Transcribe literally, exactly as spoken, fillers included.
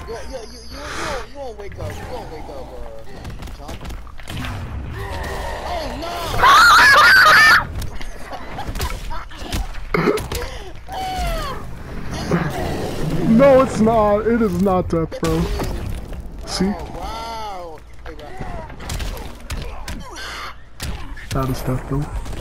Yo, yo, you, you, you, won't, you won't wake up. You won't wake up, uh, Chomp. Oh no! No, it's not. It is not death, bro. See? Oh, wow. Hey, bro. That is death, though.